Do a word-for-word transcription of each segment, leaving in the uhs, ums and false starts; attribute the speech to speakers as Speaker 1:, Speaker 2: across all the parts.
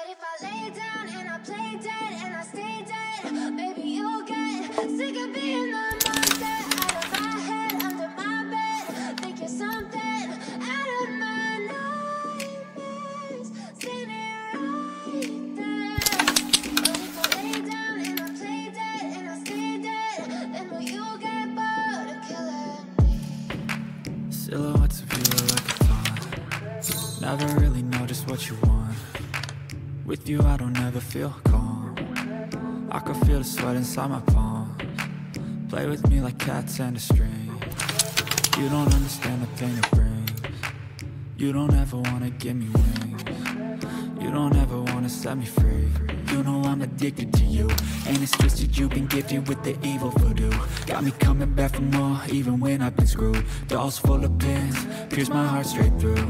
Speaker 1: But if I lay down and I play dead and I stay dead, maybe you'll get sick of being the monster out of my head, under my bed, thinking something out of my nightmares, standing right there. But if I lay down and I play dead and I stay dead, then will you get bored of killing me?
Speaker 2: Silhouettes of you are like a taunt. Never really know just what you want. With you I don't ever feel calm. I can feel the sweat inside my palms. Play with me like cats and a string. You don't understand the pain it brings. You don't ever wanna give me wings. You don't ever wanna set me free. You know I'm addicted to you, and it's twisted you've been gifted with the evil voodoo. Got me coming back for more, even when I've been screwed. Dolls full of pins, pierce my heart straight through.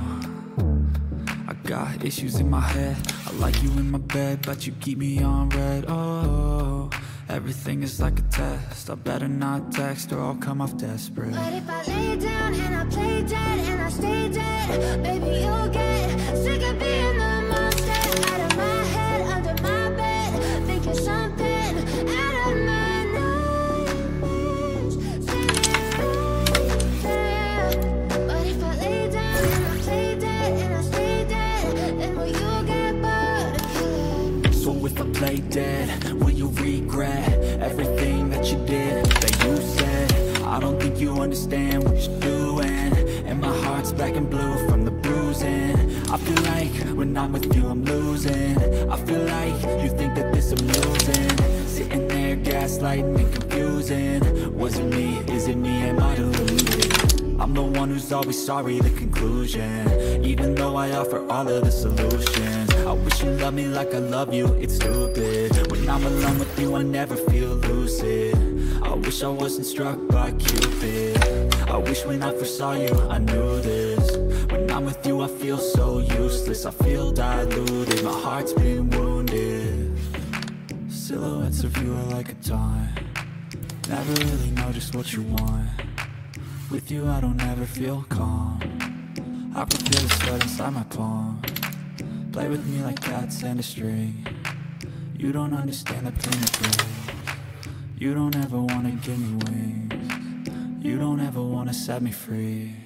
Speaker 2: I got issues in my head, I like you in my bed, but you keep me on red. Oh, everything is like a test, I better not text or I'll come off desperate.
Speaker 1: But if I lay down and I play dead and I stay dead, baby you'll get sick of being the monster out of my head, under my bed, thinking something out of my nightmares, standing right there. But if I lay down and I play dead and I stay dead, then will you get bored of killing me?
Speaker 2: So if I play dead, will you regret everything that you did, that you said? I don't think you understand what you're doing, and my heart's black and blue from the bruising. I feel like when I'm with you I'm losing. I feel like you think that this amusing, sitting there gaslighting and confusing. Was it me? Is it me? Am I deluded? I'm the one who's always sorry, the conclusion, even though I offer all of the solutions. I wish you loved me like I love you, it's stupid. When I'm alone with you I never feel lucid. I wish I wasn't struck by Cupid. I wish when I first saw you I knew this. When I'm with you I feel so useless, I feel diluted, my heart's been wounded. Silhouettes of you are like a taunt. Never really know just what you want. With you I don't ever feel calm. I can feel the sweat inside my palm. Play with me like cats and a string. You don't understand the pain it brings. You don't ever wanna give me wings. You don't ever wanna set me free.